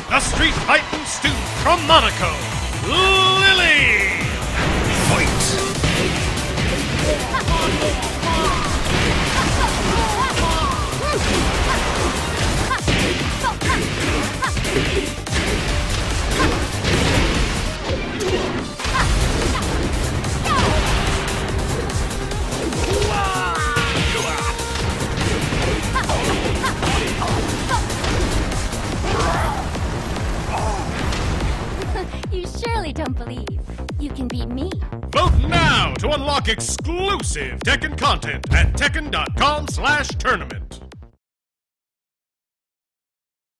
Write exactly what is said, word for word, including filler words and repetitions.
a street fighting student from Monaco, Lily! Fight! You surely don't believe you can beat me. Vote now to unlock exclusive Tekken content at tekken dot com slash tournament.